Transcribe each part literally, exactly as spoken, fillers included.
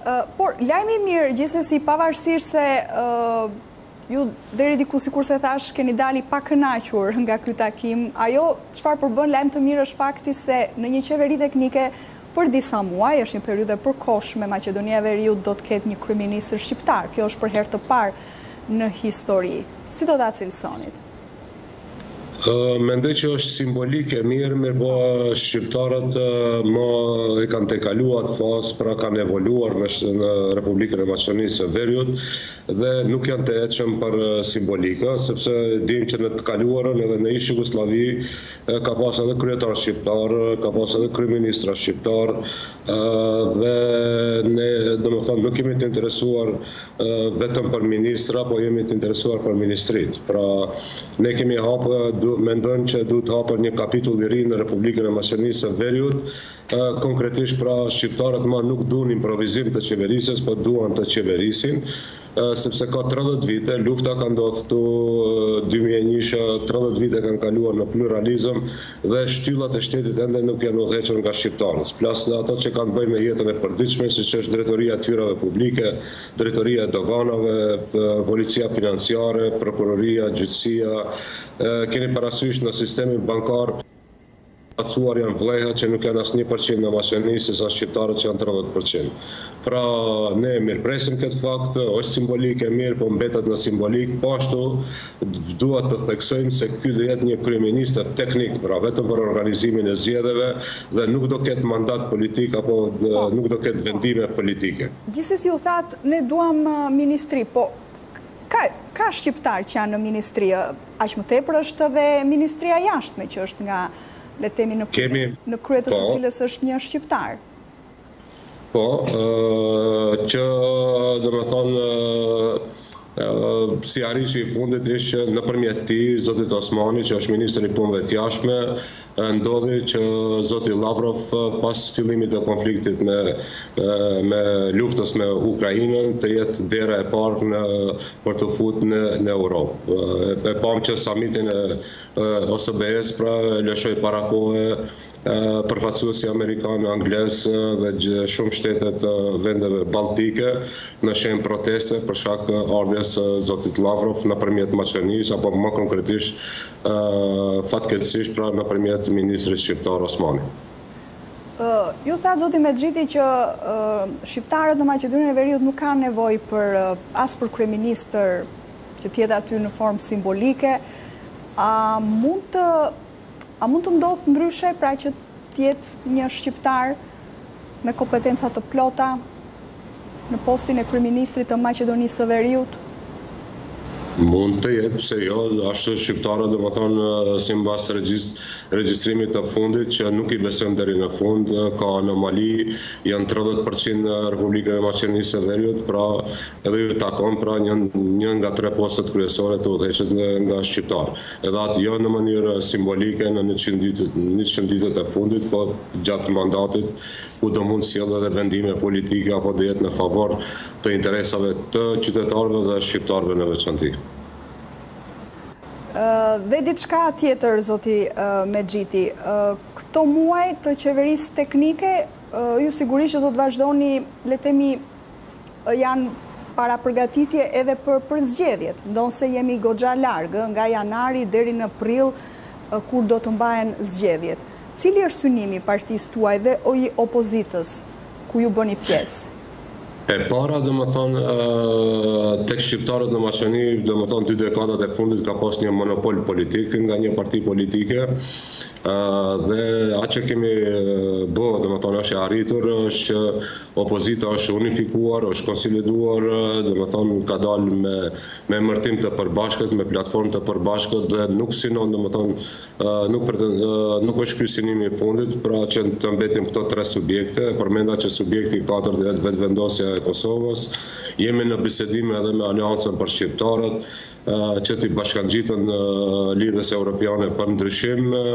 Por, lajmi mirë, gjithsesi pavarësisht se ju deri diku sikur se thash keni dali pa kënaqur nga ky takim, ajo çfarë përbën lajm të mirë është fakti se në një qeveri teknike për disa muaj, është një periudhë e përkohshme, Maqedonia e Veriut do të ketë një kryeministër shqiptar. Kjo është për herë të parë në histori. Si do ta cilësonit? Mendoj që është simbolike mirë, mirë po shqiptarët më i kanë tejkaluar fazë, pra kanë evoluar në Republikën e Maqedonisë së Veriut dhe nuk janë të hetshëm për simbolika, sepse dim që në të kaluarën edhe në ish Jugosllavi ka pas edhe kryetar shqiptar, ka pas edhe kryeministra shqiptar dhe ne domethënë nuk jemi të interesuar vetëm për ministra, po jemi të interesuar për ministrit. Pra ne kemi hapur mendojmë që duhet të hapër një kapitull i ri në Republikën e Maqedonisë së Veriut. Konkretisht pra shqiptarët ma nuk duan improvizim të qeverisjes, po duan të qeverisin, sepse ka tridhjetë vite, lufta ka ndodhur këtu dy mijë e një, tridhjetë vite kanë kaluar në pluralizëm dhe shtyllat e shtetit ende nuk janë udhëhequr nga shqiptarët. Flas ato që kanë bëjë me jetën e përditshme, siç është drejtoria e tyrave publike, drejtoria e doganave, policia financiare, prokuroria, gjyqësia. Keni parasysh në sistemin bankar acuar janë vleha që nuk janë asnjë përqind në Maqedoni, sesa shqiptarët që janë tridhjetë përqind. Pra ne mirëpresim këtë fakt, është simbolike mirë, po mbetet në simbolik, po ashtu duhet të theksojmë se ky do jetë një kryeministër teknik, pra vetëm për organizimin e zgjedhjeve dhe nuk do ketë mandat politik apo nuk do ketë vendime politike. Gjithsesi u thatë ne duam ministri, po ka ka shqiptar që janë në ministri, aq më tepër është edhe ministria jashtme që është nga le të themi në, Kemi, në krye të po, së cilës është një shqiptar. Po, uh, që do me thonë uh, uh, si arrishi i fundit ishte nëpërmjet tij, zotit Osmani, që është ministri i punëve të jashtme, ndodhi që zoti Lavrov pas fillimit të konfliktit me, me luftës me Ukrainën të jetë dera e parë në, për të futur në, në Europë. E pam që samitin e O S B E-s pra lëshoi para kohe përfaqësuesi amerikan, anglez dhe shumë shtetet vendeve baltike në shenjë proteste për shkak ardhes zotit Lavrov nëpërmjet Maqedonisë apo më konkretisht fatkeqësisht pra nëpërmjet ministrit shqiptar Osmani. Uh, ju thatë zoti Mexhiti që uh, shqiptarët në Maqedoninë e Veriut nuk kanë nevojë për uh, as për kryeministër që të jetë aty në formë simbolike. A mund të A mund të ndodhë ndryshe, pra që tjetë një shqiptar me kompetenca të plota në postin e kryeministrit të Maqedonisë së Veriut? Mund të jetë, pse jo, ashtu shqiptarët, domethënë si mbas regjistrimit të fundit që nuk i besojnë deri në fund, ka anomali, janë tridhjetë përqind në Republikën e Maqedonisë së Veriut, pra edhe ju takon pra një, një nga tre postet kryesore të udhëheqet nga shqiptar. Edhe atë jo në mënyrë simbolike në njëqind ditët e fundit, po gjatë mandatit ku do mund sjellë edhe vendime politike apo do jetë në favor të interesave të qytetarëve dhe shqiptarëve në veçantë. Uh, dhe diçka tjetër, zoti uh, Mexhiti, uh, këto muaj të qeverisë teknike, uh, ju sigurisht që do të vazhdoni, le të themi, uh, janë para përgatitje edhe për, për zgjedhjet, ndonse jemi goxha larg, nga janari deri në prill, uh, kur do të mbahen zgjedhjet. Cili është synimi i partisë tuaj dhe i opozitës ku ju bëni pjesë? E para, dhe më thonë, tek shqiptarët në Maqedoni, dhe më thonë, dy dekadat e fundit ka pas një monopol politik nga një parti politike, dhe atë që kemi bë, dhe më thonë, është e arritur, është opozita është unifikuar, është konsoliduar, dhe më thonë, ka dalë me, me mërtim të përbashkët, me platformë të përbashkët, dhe nuk sinon, dhe më thonë, nuk, nuk është ky synimi i fundit, pra që të mbetim këto tre subjekte, përmenda që subjekti katër dhe vetë vendosja e Kosovës, jemi në bisedime edhe me Aleancën për Shqiptarët, që t'i bashkangjitën lidhjes europiane për ndryshim,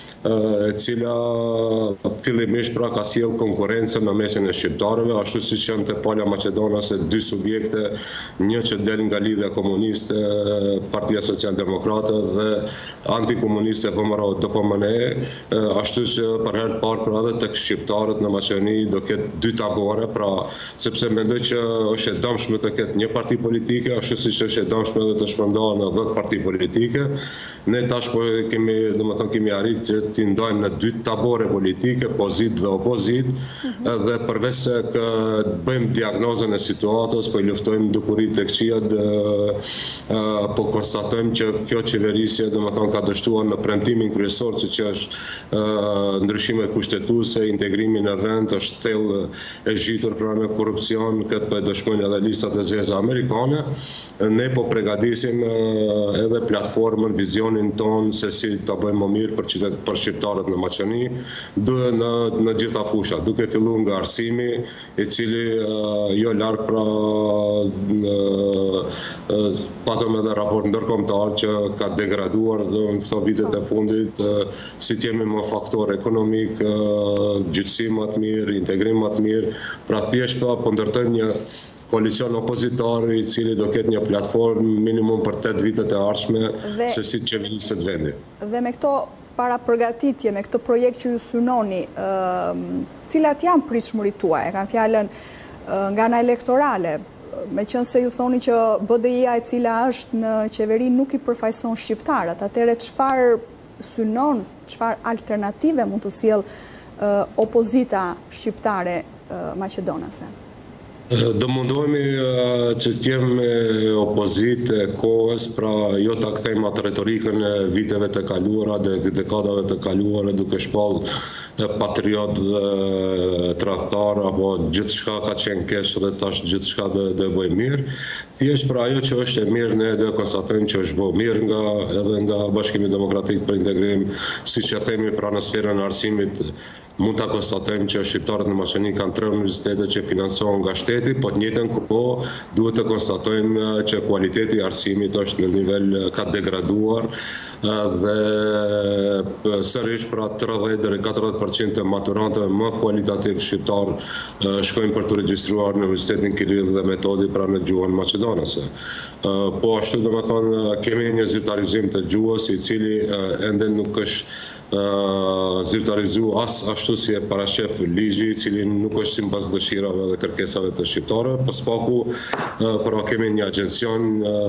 e cila fillimisht pra ka sjell konkurrencën në mesin e shqiptarëve, ashtu siç janë te Pala Maqedonase dy subjekte, një që del nga lidhja komuniste, Partia Socialdemokrate dhe antikomuniste V M R O D P M N E, ashtu që për herë të parë pra edhe tek shqiptarët në Maqedoni do ketë dy tabore, pra sepse mendoj që është e dëmshme të ketë një parti politike, ashtu siç është e dëmshme edhe të shpërndahen në dhjetë parti politike. Ne tash po kemi, domethënë kemi arritë që t'i ndajmë në dy tabore politike, pozit dhe opozit, dhe përveç se bëjmë diagnozën e situatës, po i luftojmë dukurit të këqijat, po konstatojmë që kjo qeverisje domethënë ka dështuar në premtimin kryesor, siç është ndryshimet kushtetuese, integrimi në vend, është thellë e zhitur pra në korrupsion, këtë po e dëshmojnë edhe listat e zeza amerikane. Ne po përgatisim edhe platformën, vizionin ton se si ta bëjmë më mirë për qytet për shqiptarët në Maqedoni, në në gjitha fushat, duke filluar nga arsimi, i cili jo larg pra patëm edhe raport ndërkombëtar që ka degraduar në këto vitet e fundit, si t'jemi më faktor ekonomik, gjyqësi më të mirë, integrim më të mirë, pra thjesht po ndërtojmë një koalicion opozitar i cili do ketë një platformë minimum për tetë vitet e ardhshme se si të qeveriset vendi. Dhe me këto para përgatitje, me këtë projekt që ju synoni, cilat janë pritshmëritë tuaja? E kanë fjalën nga ana elektorale, me qenë se ju thoni që B D I-a e cila është në qeveri nuk i përfaqëson shqiptarët, atëherë çfarë synon, çfarë alternative mund të sjellë opozita shqiptare maqedonase? Do mundohemi që t'jemi opozitë kohës, pra jo ta kthejmë atë retorikën e viteve të kaluara, dhe dekadave të kaluara, duke shpallë patriot dhe tradhtar, apo gjithçka ka qenë keq dhe tash gjithçka do bëj mirë. Thjesht pra ajo që është e mirë, ne do konstatojmë që është bërë mirë nga edhe nga Bashkimi Demokratik për Integrim, siç e themi pra në sferën e arsimit. Mund ta konstatojmë që shqiptarët në Maqedoni kanë tre universitete që financohen nga shteti, po të njëjtën kohë duhet të konstatojmë që kualiteti i arsimit është në nivel ka degraduar dhe sërish pra tridhjetë deri në katërdhjetë përqind të maturantëve më kualitativ shqiptar shkojnë për të regjistruar në Universitetin Kirill dhe Metodi pra në gjuhën maqedonase. Po ashtu domethënë kemi një zyrtarizim të gjuhës i cili ende nuk është zyrtarizu as ashtu si e parashef ligji, i cili nuk është sipas dëshirave dhe kërkesave të shqiptarëve, po spaku pra kemi një agjencion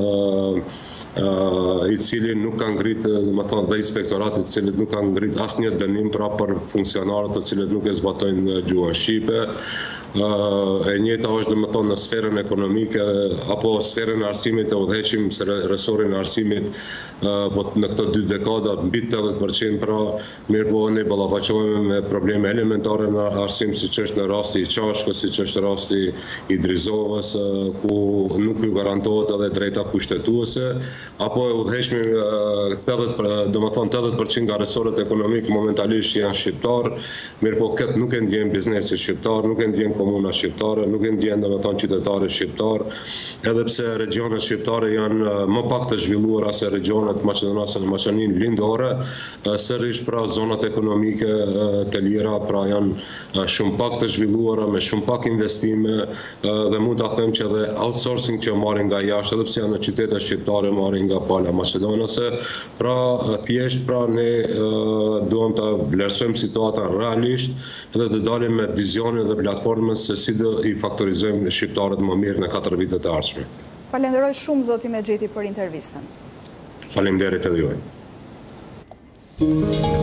i cili nuk ka ngrit, domethënë dhe inspektorati i cili nuk ka ngrit asnjë dënim pra për funksionarët të cilët nuk e zbatojnë gjuhën shqipe. E njëjta është domethënë në sferën ekonomike apo sferën e arsimit e udhëheqim se resorin e arsimit po në këto dy dekada mbi tetëdhjetë përqind pra mirëpo ne ballafaqohemi me probleme elementare në arsim, siç është në rasti i Çashkës, siç është rasti i Drizovës, ku nuk ju garantohet edhe drejta kushtetuese, apo e udhëheqmi tetëdhjetë domethënë tetëdhjetë përqind nga resorët ekonomik momentalisht janë shqiptar, mirëpo këtë nuk e ndjen biznesi shqiptar, nuk e ndjen komuna shqiptare, nuk e ndjen domethënë qytetarë shqiptar, edhe pse regionet shqiptare janë më pak të zhvilluara se regionet maqedonase në Maqedoninë lindore, sërish pra zonat ekonomike të lira pra janë shumë pak të zhvilluara me shumë pak investime dhe mund ta them që edhe outsourcing që marrin nga jashtë, edhe pse janë në qytete shqiptare marrin nga pala maqedonase, pra thjesht pra ne duam ta vlerësojmë situatën realisht dhe të dalim me vizionin dhe platformën se si do i faktorizojmë shqiptarët më mirë në katër vitet e ardhshme. Falenderoj shumë zoti Mexhiti për intervistën. Faleminderit edhe juaj.